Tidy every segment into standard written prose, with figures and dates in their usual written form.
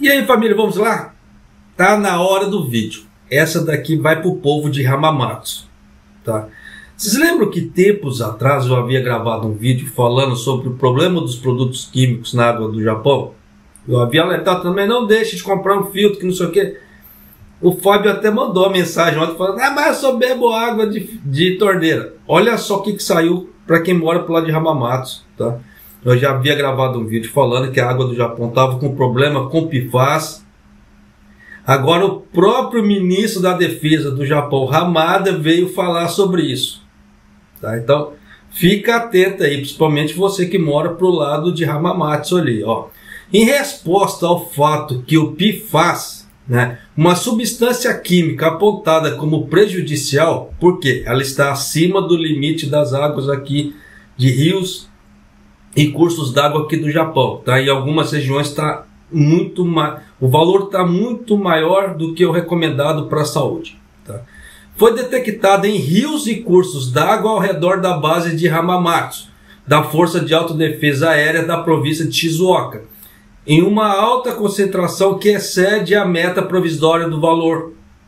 E aí, família, vamos lá? Tá na hora do vídeo. Essa daqui vai pro povo de Hamamatsu, tá? Vocês lembram que tempos atrás eu havia gravado um vídeo falando sobre o problema dos produtos químicos na água do Japão? Eu havia alertado também, não deixe de comprar um filtro que não sei o que. O Fábio até mandou uma mensagem ontem falando, mas eu só bebo água de torneira. Olha só o que saiu para quem mora pro lado de Hamamatsu, tá? Eu já havia gravado um vídeo falando que a água do Japão estava com problema com PFAS. Agora o próprio ministro da Defesa do Japão, Hamada, veio falar sobre isso. Tá? Então fica atento aí, principalmente você que mora pro lado de Hamamatsu ali. Ó. Em resposta ao fato que o PFAS, né, uma substância química apontada como prejudicial, porque ela está acima do limite das águas aqui de rios e cursos d'água aqui do Japão, tá? Em algumas regiões está muito o valor está muito maior do que o recomendado para a saúde, tá? Foi detectada em rios e cursos d'água ao redor da base de Hamamatsu, da Força de Autodefesa Aérea da província de Shizuoka, em uma alta concentração que excede a meta provisória do valor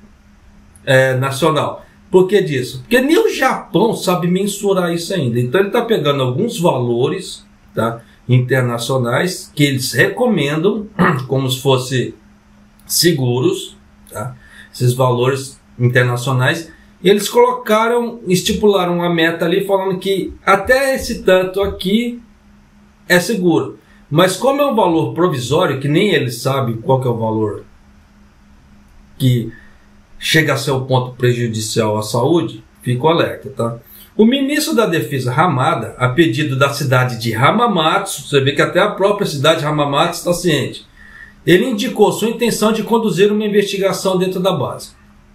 nacional. Por que disso? Porque nem o Japão sabe mensurar isso ainda. Então ele está pegando alguns valores, tá, internacionais que eles recomendam como se fossem seguros, tá? Esses valores internacionais, e eles estipularam uma meta ali falando que até esse tanto aqui é seguro. Mas como é um valor provisório, que nem eles sabem qual que é o valor que chega a ser o ponto prejudicial à saúde, fica o alerta, tá? O ministro da Defesa, Hamada, a pedido da cidade de Hamamatsu, você vê que até a própria cidade de Hamamatsu está ciente, ele indicou sua intenção de conduzir uma investigação dentro da base.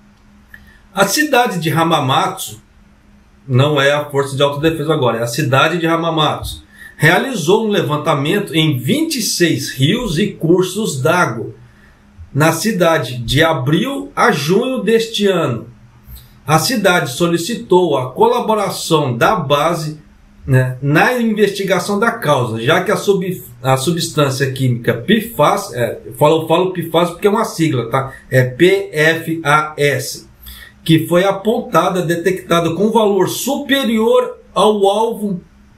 A cidade de Hamamatsu, não é a Força de Autodefesa agora, é a cidade de Hamamatsu, realizou um levantamento em 26 rios e cursos d'água na cidade de abril a junho deste ano. A cidade solicitou a colaboração da base, né, na investigação da causa, já que a substância química PFAS, eu falo PFAS porque é uma sigla, tá? É PFAS, que foi detectada com valor superior ao alvo,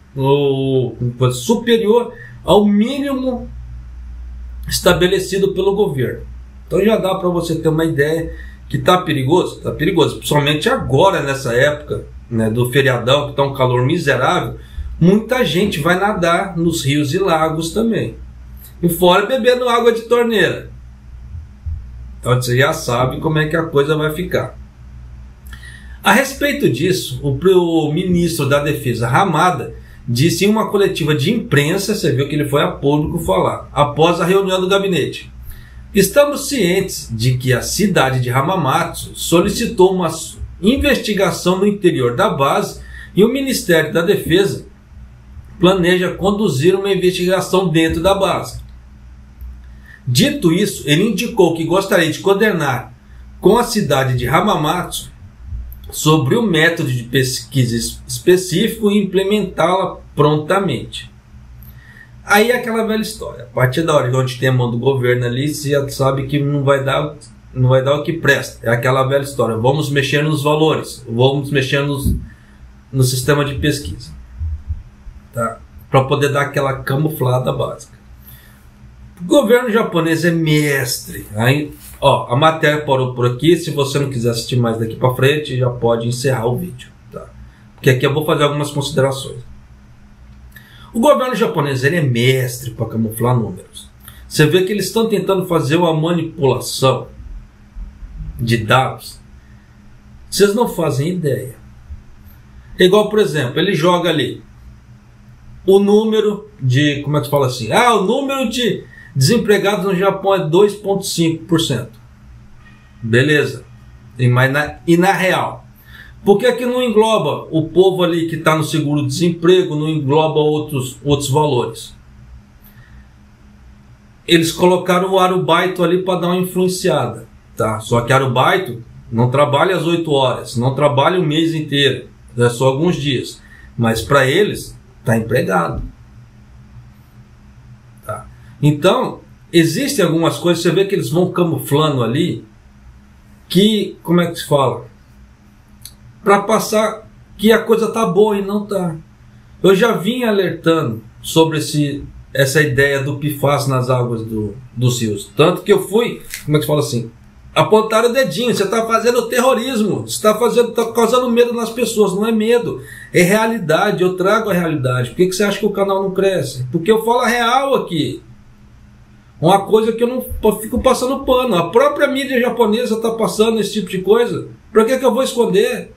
superior ao mínimo estabelecido pelo governo. Então já dá para você ter uma ideia que está perigoso, principalmente agora nessa época, né, do feriadão, que está um calor miserável, muita gente vai nadar nos rios e lagos também, e fora bebendo água de torneira. Então você já sabe como é que a coisa vai ficar. A respeito disso, o ministro da Defesa, Hamada, disse em uma coletiva de imprensa, você viu que ele foi a público falar, após a reunião do gabinete: estamos cientes de que a cidade de Hamamatsu solicitou uma investigação no interior da base e o Ministério da Defesa planeja conduzir uma investigação dentro da base. Dito isso, ele indicou que gostaria de coordenar com a cidade de Hamamatsu sobre o método de pesquisa específico e implementá-la prontamente. Aí é aquela velha história. A partir da hora que a gente tem a mão do governo ali, você já sabe que não vai dar o que presta. É aquela velha história. Vamos mexer nos valores, vamos mexer no sistema de pesquisa, tá? Para poder dar aquela camuflada básica. O governo japonês é mestre. Aí, ó, a matéria parou por aqui. Se você não quiser assistir mais daqui para frente, já pode encerrar o vídeo, tá? Porque aqui eu vou fazer algumas considerações. O governo japonês, ele é mestre para camuflar números. Você vê que eles estão tentando fazer uma manipulação de dados. Vocês não fazem ideia. Igual, por exemplo, ele joga ali o número de, como é que fala assim? O número de desempregados no Japão é 2,5%. Beleza. E na real, por que que não engloba o povo ali que está no seguro-desemprego, não engloba outros valores? Eles colocaram o arubaito ali para dar uma influenciada, tá? Só que arubaito não trabalha as 8 horas, não trabalha o mês inteiro, é só alguns dias. Mas para eles, está empregado. Tá? Então, existem algumas coisas, você vê que eles vão camuflando ali, que, como é que se fala? Para passar que a coisa tá boa e não tá. Eu já vim alertando sobre essa ideia do PFAS nas águas dos rios. Tanto que eu fui, como é que se fala assim? Apontar o dedinho, você está fazendo terrorismo, você está causando medo nas pessoas. Não é medo, é realidade. Eu trago a realidade. Por que você acha que o canal não cresce? Porque eu falo a real aqui. Uma coisa que eu não fico passando pano. A própria mídia japonesa está passando esse tipo de coisa. Para que eu vou esconder?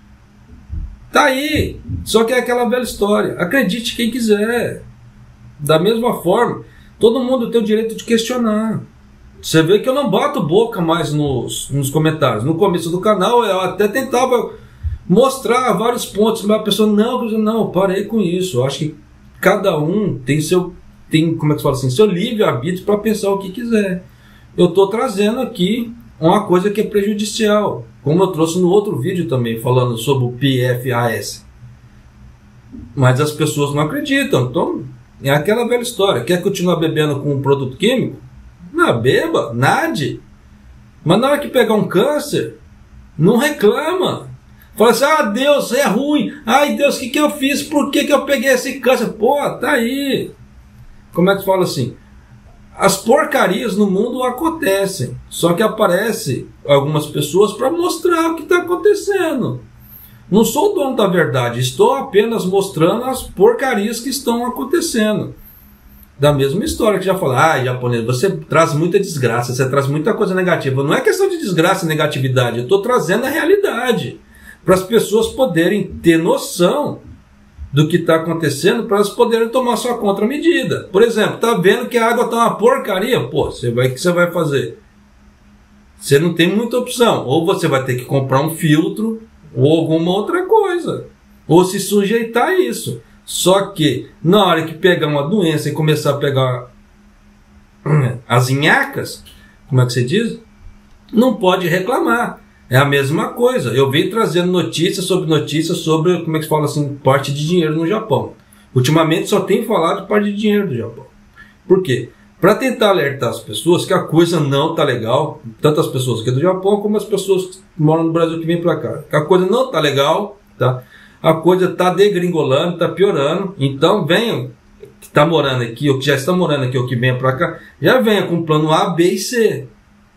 Tá aí. Só que é aquela velha história. Acredite quem quiser. Da mesma forma, todo mundo tem o direito de questionar. Você vê que eu não boto boca mais nos comentários. No começo do canal eu até tentava mostrar vários pontos, mas a pessoa, não, parei com isso. Eu acho que cada um tem como é que se fala assim, seu livre-arbítrio para pensar o que quiser. Eu estou trazendo aqui uma coisa que é prejudicial, como eu trouxe no outro vídeo também, falando sobre o PFAS. Mas as pessoas não acreditam. Então, é aquela velha história. Quer continuar bebendo com um produto químico? Não, beba, nade. Mas na hora que pegar um câncer, não reclama. Fala assim, Deus, é ruim. Ai, Deus, o que eu fiz? Por que eu peguei esse câncer? Pô, tá aí. Como é que fala assim? As porcarias no mundo acontecem. Só que aparecem algumas pessoas para mostrar o que está acontecendo. Não sou o dono da verdade. Estou apenas mostrando as porcarias que estão acontecendo. Da mesma história que já falou, japonês, você traz muita desgraça, você traz muita coisa negativa. Não é questão de desgraça e negatividade, eu estou trazendo a realidade para as pessoas poderem ter noção do que está acontecendo, para elas poderem tomar sua contramedida. Por exemplo, tá vendo que a água está uma porcaria? Pô, o que você vai fazer? Você não tem muita opção. Ou você vai ter que comprar um filtro, ou alguma outra coisa, ou se sujeitar a isso. Só que na hora que pegar uma doença e começar a pegar as nhacas, como é que você diz? Não pode reclamar. É a mesma coisa. Eu venho trazendo notícias sobre, como é que se fala assim, parte de dinheiro no Japão. Ultimamente só tem falado de parte de dinheiro do Japão. Por quê? Para tentar alertar as pessoas que a coisa não está legal, tanto as pessoas aqui do Japão como as pessoas que moram no Brasil que vêm para cá. Que a coisa não está legal, tá? A coisa está degringolando, está piorando. Então venham, que está morando aqui, ou que já está morando aqui, ou que venha para cá, já venha com plano A, B e C.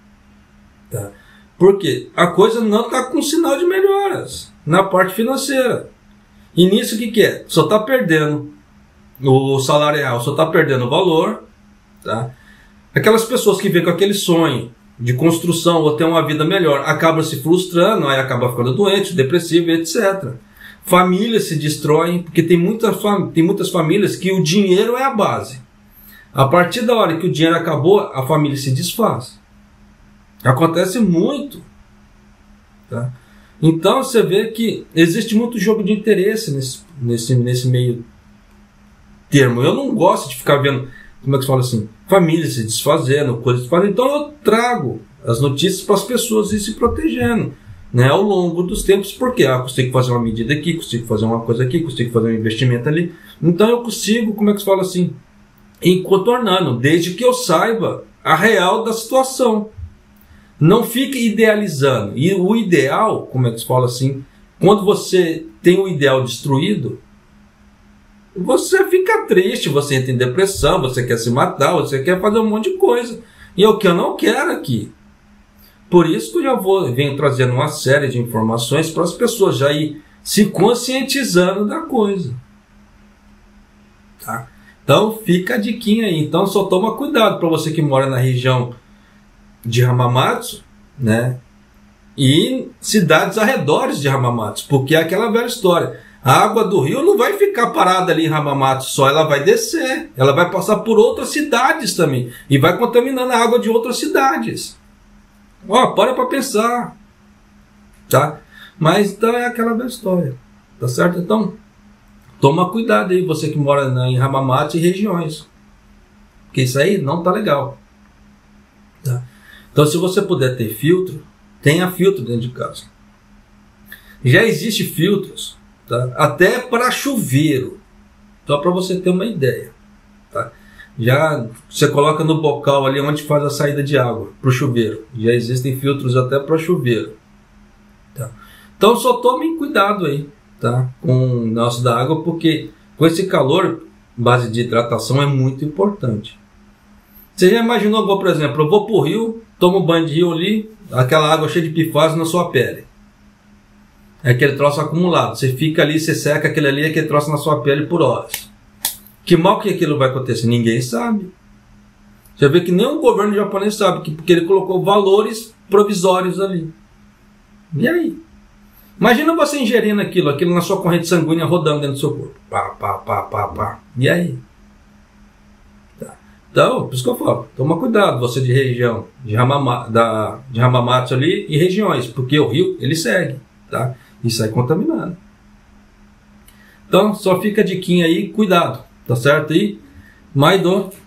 Tá? Porque a coisa não está com sinal de melhoras na parte financeira. E nisso o que é? Só está perdendo o salário real, só está perdendo o valor. Tá? Aquelas pessoas que vêm com aquele sonho de construção ou ter uma vida melhor, acabam se frustrando, aí acaba ficando doente, depressivo, etc. Famílias se destroem, porque tem muitas famílias que o dinheiro é a base. A partir da hora que o dinheiro acabou, a família se desfaz. Acontece muito. Tá? Então você vê que existe muito jogo de interesse nesse meio termo. Eu não gosto de ficar vendo, como é que se fala assim, famílias se desfazendo, coisas se fazendo. Então eu trago as notícias para as pessoas ir se protegendo, né, ao longo dos tempos, porque consigo fazer uma medida aqui, consigo fazer uma coisa aqui, consigo fazer um investimento ali. Então eu consigo, como é que se fala assim, ir contornando, desde que eu saiba a real da situação. Não fique idealizando. E o ideal, como é que se fala assim, quando você tem o ideal destruído, você fica triste, você entra em depressão, você quer se matar, você quer fazer um monte de coisa. E é o que eu não quero aqui. Por isso que eu já venho trazendo uma série de informações para as pessoas já ir se conscientizando da coisa. Tá? Então fica a diquinha aí. Então só toma cuidado para você que mora na região de Hamamatsu, né? E cidades arredores de Hamamatsu, porque é aquela velha história. A água do rio não vai ficar parada ali em Hamamatsu só, ela vai descer, ela vai passar por outras cidades também e vai contaminando a água de outras cidades. Para pensar, tá? Mas então é aquela velha história, tá certo? Então toma cuidado aí, você que mora em Hamamatsu e regiões, porque isso aí não tá legal, tá? Então se você puder ter filtro, tenha filtro dentro de casa. Já existe filtros, tá? Até para chuveiro, só para você ter uma ideia, tá? já você coloca no bocal ali onde faz a saída de água para o chuveiro. Já existem filtros até para chuveiro. Tá? Então só tomem cuidado aí, tá? Com o negócio da água, porque com esse calor, base de hidratação é muito importante. Você já imaginou, por exemplo, eu vou para o rio, tomo banho de rio ali, aquela água cheia de pifase na sua pele. É aquele troço acumulado. Você fica ali, você seca aquele ali, aquele troço na sua pele por horas. Que mal que aquilo vai acontecer? Ninguém sabe. Você vê que nem o governo japonês sabe, porque ele colocou valores provisórios ali. E aí? Imagina você ingerindo aquilo na sua corrente sanguínea rodando dentro do seu corpo. Pá, pá, pá, pá, pá. E aí? Tá. Então, por isso que eu falo, toma cuidado, você de região de Hamamatsu ali e regiões, porque o rio, ele segue, tá? E sai contaminado. Então, só fica a diquinha aí, cuidado, tá certo aí? Maido.